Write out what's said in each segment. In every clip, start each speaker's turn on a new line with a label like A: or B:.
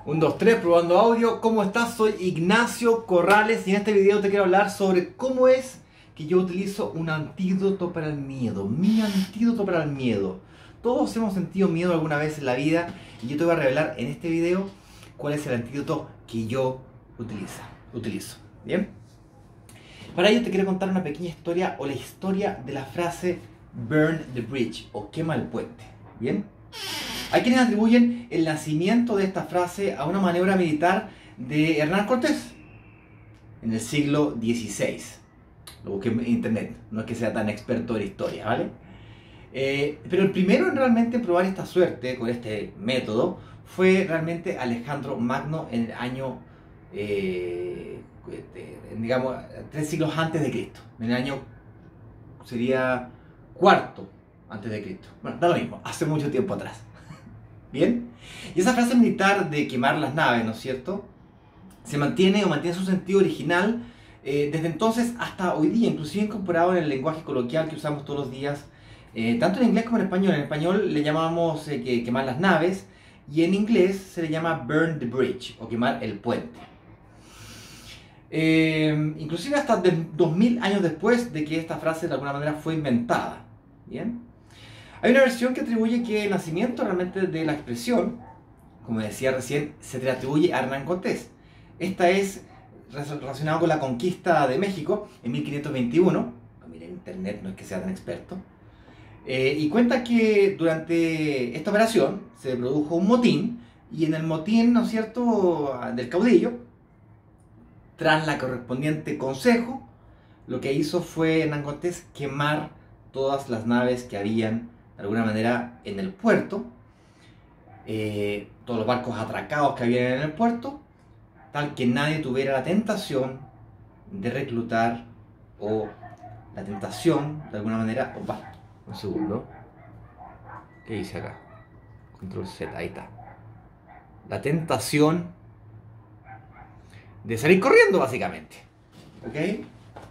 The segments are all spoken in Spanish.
A: Un, dos, tres, probando audio. ¿Cómo estás? Soy Ignacio Corrales y en este video te quiero hablar sobre cómo es que yo utilizo un antídoto para el miedo. Mi antídoto para el miedo. Todos hemos sentido miedo alguna vez en la vida y yo te voy a revelar en este video cuál es el antídoto que yo utilizo. ¿Bien? Para ello te quiero contar una pequeña historia o la historia de la frase Burn the Bridge o quema el puente. ¿Bien? Hay quienes atribuyen el nacimiento de esta frase a una maniobra militar de Hernán Cortés en el siglo XVI. Lo busqué en internet, no es que sea tan experto en historia, ¿vale? Pero el primero en realmente probar esta suerte con este método fue realmente Alejandro Magno en el año, digamos, 3 siglos antes de Cristo. En el año sería cuarto antes de Cristo. Bueno, da lo mismo, hace mucho tiempo atrás. ¿Bien? Y esa frase militar de quemar las naves, ¿no es cierto? Se mantiene o mantiene su sentido original desde entonces hasta hoy día, inclusive incorporado en el lenguaje coloquial que usamos todos los días, tanto en inglés como en español. En español le llamamos quemar las naves y en inglés se le llama burn the bridge o quemar el puente. Inclusive hasta 2000 años después de que esta frase de alguna manera fue inventada. ¿Bien? Hay una versión que atribuye que el nacimiento realmente de la expresión, como decía recién, se le atribuye a Hernán Cortés. Esta es relacionada con la conquista de México en 1521. Mira, internet no es que sea tan experto. Y cuenta que durante esta operación se produjo un motín, y en el motín, ¿no es cierto?, del caudillo, tras la correspondiente consejo, lo que hizo fue Hernán Cortés quemar todas las naves que habían de alguna manera en el puerto, todos los barcos atracados que había en el puerto, tal que nadie tuviera la tentación de reclutar o la tentación de alguna manera. Opa, un segundo, ¿qué dice acá? Control Z, ahí está. La tentación de salir corriendo, básicamente. ¿Ok?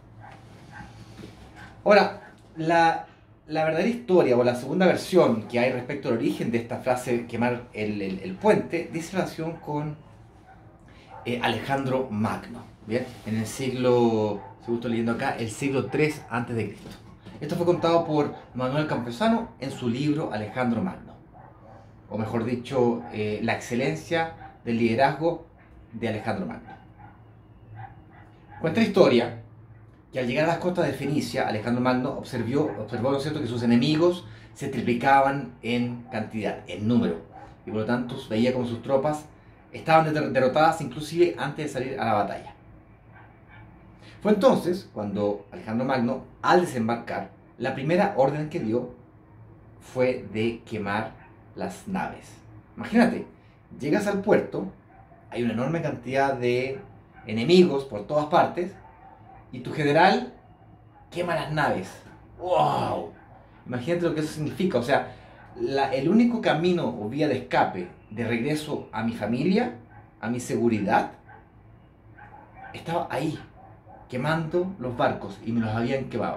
A: Ahora, la verdadera historia o la segunda versión que hay respecto al origen de esta frase quemar el puente dice relación con Alejandro Magno, ¿bien? En el siglo, según estoy leyendo acá, el siglo III antes de Cristo. Esto fue contado por Manuel Campesano en su libro Alejandro Magno, o mejor dicho, la excelencia del liderazgo de Alejandro Magno. Cuenta la historia que al llegar a las costas de Fenicia, Alejandro Magno observó, ¿no es cierto?, que sus enemigos se triplicaban en cantidad, en número, y por lo tanto veía como sus tropas estaban derrotadas inclusive antes de salir a la batalla. Fue entonces cuando Alejandro Magno, al desembarcar, la primera orden que dio fue de quemar las naves. Imagínate, llegas al puerto, hay una enorme cantidad de enemigos por todas partes, y tu general quema las naves. ¡Wow! Imagínate lo que eso significa. O sea, el único camino o vía de escape de regreso a mi familia, a mi seguridad, estaba ahí, quemando los barcos, y me los habían quemado.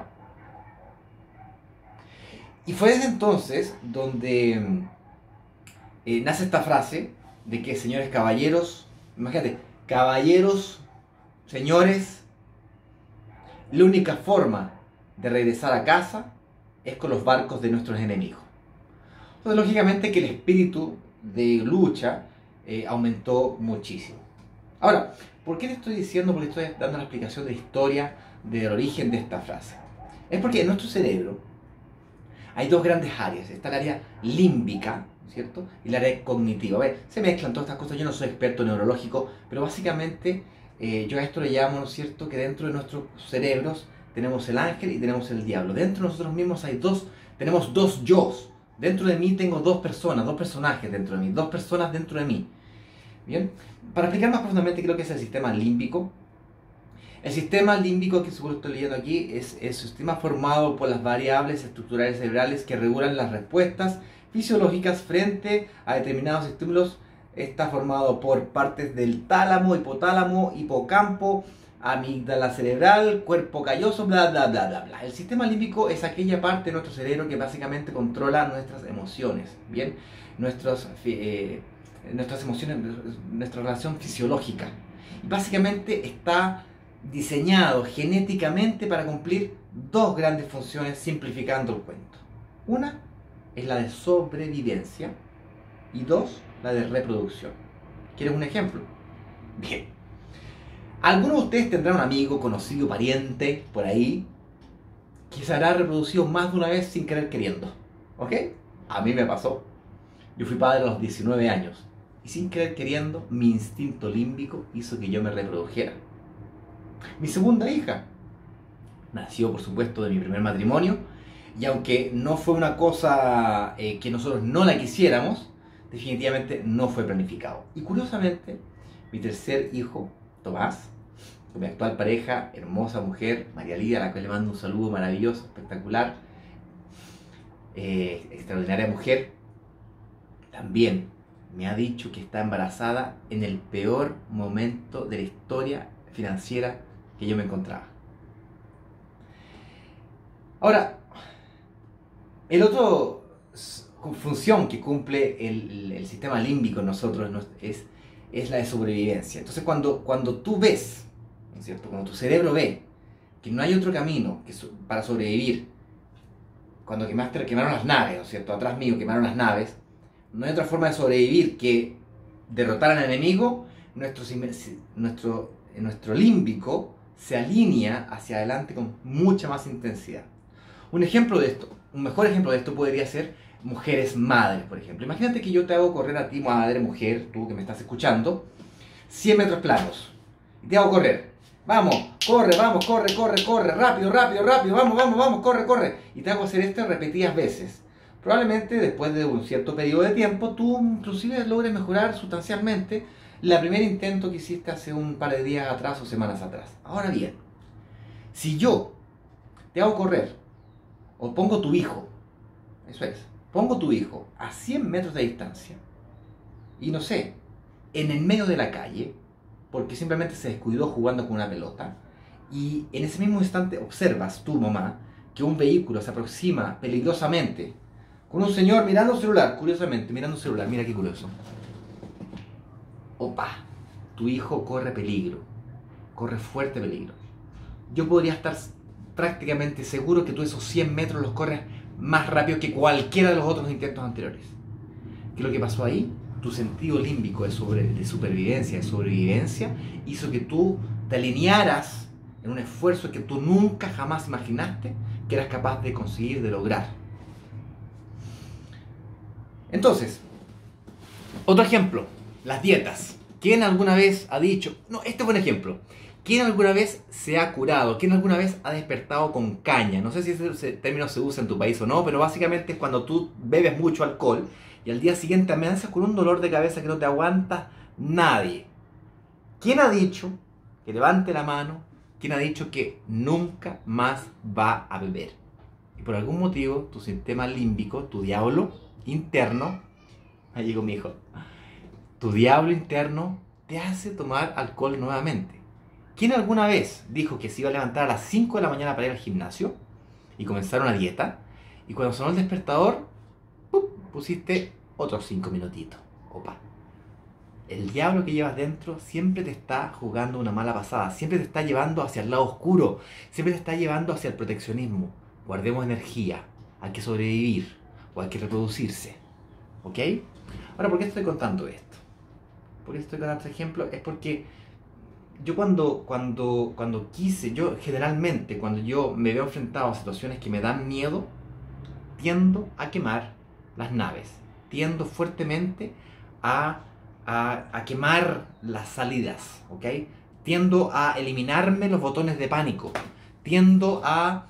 A: Y fue desde entonces donde nace esta frase de que, señores caballeros, imagínate, caballeros, señores, la única forma de regresar a casa es con los barcos de nuestros enemigos. Entonces, lógicamente que el espíritu de lucha aumentó muchísimo. Ahora, ¿por qué te estoy diciendo? Porque estoy dando la explicación de la historia del origen de esta frase. Es porque en nuestro cerebro hay dos grandes áreas. Está el área límbica, ¿cierto?, y el área cognitiva. A ver, se mezclan todas estas cosas. Yo no soy experto neurológico, pero básicamente yo a esto le llamo, ¿no es cierto?, que dentro de nuestros cerebros tenemos el ángel y tenemos el diablo. Dentro de nosotros mismos tenemos dos yos. Dentro de mí tengo dos personas, dos personajes dentro de mí, dos personas dentro de mí. Bien, para explicar más profundamente qué es lo que es el sistema límbico. El sistema límbico que seguro estoy leyendo aquí es el sistema formado por las variables estructurales cerebrales que regulan las respuestas fisiológicas frente a determinados estímulos. Está formado por partes del tálamo, hipotálamo, hipocampo, amígdala cerebral, cuerpo calloso, bla bla bla bla bla. El sistema límbico es aquella parte de nuestro cerebro que básicamente controla nuestras emociones, ¿bien? Nuestros nuestras emociones, nuestra relación fisiológica. Y básicamente está diseñado genéticamente para cumplir dos grandes funciones, simplificando el cuento. Una es la de sobrevivencia y dos, la de reproducción. ¿Quieres un ejemplo? Bien. Algunos de ustedes tendrán un amigo, conocido, pariente, por ahí, que se habrá reproducido más de una vez sin querer queriendo. ¿Ok? A mí me pasó. Yo fui padre a los 19 años y sin querer queriendo mi instinto límbico hizo que yo me reprodujera. Mi segunda hija nació, por supuesto, de mi primer matrimonio y aunque no fue una cosa que nosotros no la quisiéramos, definitivamente no fue planificado. Y curiosamente, mi tercer hijo, Tomás, con mi actual pareja, hermosa mujer, María Lidia, a la cual le mando un saludo maravilloso, espectacular, extraordinaria mujer, también me ha dicho que está embarazada en el peor momento de la historia financiera que yo me encontraba. Ahora, el otro función que cumple el sistema límbico en nosotros es la de sobrevivencia. Entonces cuando tú ves, ¿no es cierto? Cuando tu cerebro ve que no hay otro camino para sobrevivir, cuando quemaron las naves, ¿no es cierto? Atrás mío quemaron las naves, no hay otra forma de sobrevivir que derrotar al enemigo, nuestro límbico se alinea hacia adelante con mucha más intensidad. Un mejor ejemplo de esto podría ser mujeres madres, por ejemplo. Imagínate que yo te hago correr a ti, madre, mujer, tú que me estás escuchando, 100 metros planos. Y te hago correr. Vamos, corre, rápido, vamos, corre. Y te hago hacer esto repetidas veces. Probablemente después de un cierto periodo de tiempo, tú inclusive logres mejorar sustancialmente el primer intento que hiciste hace un par de días atrás o semanas atrás. Ahora bien, si yo te hago correr, o pongo tu hijo, pongo tu hijo a 100 metros de distancia, y no sé, en el medio de la calle, porque simplemente se descuidó jugando con una pelota, y en ese mismo instante observas, tu mamá, que un vehículo se aproxima peligrosamente, con un señor mirando un celular, curiosamente, mirando un celular, mira qué curioso. Opa, tu hijo corre peligro, corre fuerte peligro. Yo podría estar prácticamente seguro que tú esos 100 metros los corres más rápido que cualquiera de los otros intentos anteriores. ¿Qué es lo que pasó ahí? Tu sentido límbico de supervivencia, de sobrevivencia, hizo que tú te alinearas en un esfuerzo que tú nunca jamás imaginaste que eras capaz de conseguir, de lograr. Entonces, otro ejemplo, las dietas. ¿Quién alguna vez ha dicho, no, este es buen ejemplo, quién alguna vez se ha curado, quién alguna vez ha despertado con caña? No sé si ese término se usa en tu país o no, pero básicamente es cuando tú bebes mucho alcohol y al día siguiente amenazas con un dolor de cabeza que no te aguanta nadie. ¿Quién ha dicho, que levante la mano, quién ha dicho que nunca más va a beber? Y por algún motivo tu sistema límbico, tu diablo interno, ahí llegó mi hijo, tu diablo interno te hace tomar alcohol nuevamente. ¿Quién alguna vez dijo que se iba a levantar a las 5 de la mañana para ir al gimnasio y comenzar una dieta? Y cuando sonó el despertador, pusiste otros 5 minutitos. Opa. El diablo que llevas dentro siempre te está jugando una mala pasada, siempre te está llevando hacia el lado oscuro, siempre te está llevando hacia el proteccionismo. Guardemos energía, hay que sobrevivir o hay que reproducirse. ¿Ok? Ahora, ¿por qué estoy contando esto? ¿Por qué estoy contando este ejemplo? Es porque yo cuando quise, yo generalmente cuando yo me veo enfrentado a situaciones que me dan miedo, tiendo a quemar las naves, tiendo fuertemente a quemar las salidas, ¿ok? Tiendo a eliminarme los botones de pánico, tiendo a...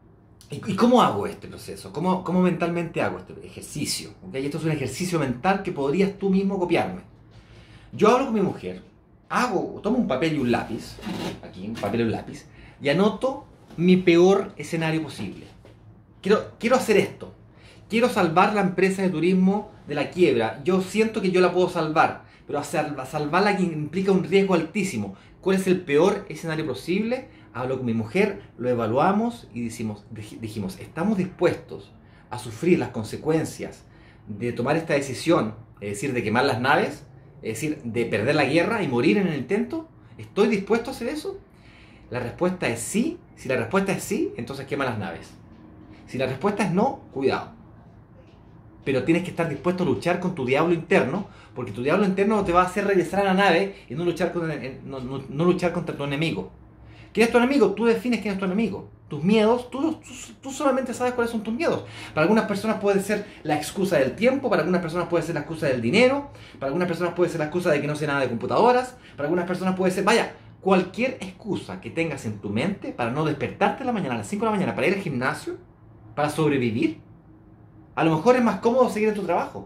A: ¿Y cómo hago este proceso? ¿Cómo mentalmente hago este ejercicio? ¿Okay? Esto es un ejercicio mental que podrías tú mismo copiarme. Yo hablo con mi mujer, tomo un papel y un lápiz, aquí, un papel y un lápiz, y anoto mi peor escenario posible. Quiero hacer esto. Quiero salvar la empresa de turismo de la quiebra. Yo siento que yo la puedo salvar, pero salvarla implica un riesgo altísimo. ¿Cuál es el peor escenario posible? Hablo con mi mujer, lo evaluamos y dijimos, ¿estamos dispuestos a sufrir las consecuencias de tomar esta decisión es decir, de quemar las naves, es decir, de perder la guerra y morir en el intento, ¿estoy dispuesto a hacer eso? La respuesta es sí. Si la respuesta es sí, entonces quema las naves. Si la respuesta es no, cuidado. Pero tienes que estar dispuesto a luchar con tu diablo interno, porque tu diablo interno te va a hacer regresar a la nave y no luchar, no luchar contra tu enemigo. ¿Quién es tu enemigo? Tú defines quién es tu enemigo. Tus miedos, tú solamente sabes cuáles son tus miedos. Para algunas personas puede ser la excusa del tiempo, para algunas personas puede ser la excusa del dinero, para algunas personas puede ser la excusa de que no sé nada de computadoras, para algunas personas puede ser, vaya, cualquier excusa que tengas en tu mente para no despertarte en la mañana, a las 5 de la mañana, para ir al gimnasio, para sobrevivir. A lo mejor es más cómodo seguir en tu trabajo.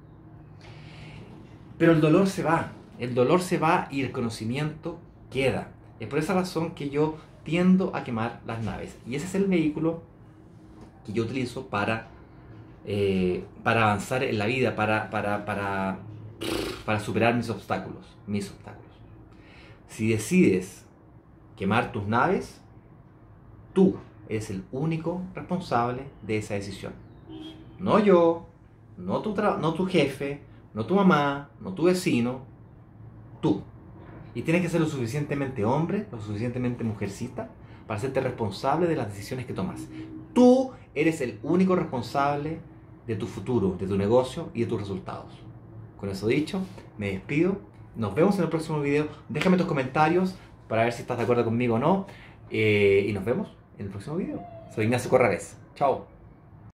A: Pero el dolor se va. El dolor se va y el conocimiento queda. Es por esa razón que yo tiendo a quemar las naves. Y ese es el vehículo que yo utilizo para avanzar en la vida, para superar mis obstáculos. Si decides quemar tus naves, tú eres el único responsable de esa decisión. No yo, no tu jefe, no tu mamá, no tu vecino, tú. Y tienes que ser lo suficientemente hombre, lo suficientemente mujercita, para hacerte responsable de las decisiones que tomas. Tú eres el único responsable de tu futuro, de tu negocio y de tus resultados. Con eso dicho, me despido. Nos vemos en el próximo video. Déjame tus comentarios para ver si estás de acuerdo conmigo o no. Y nos vemos en el próximo video. Soy Ignacio Corrales. Chao.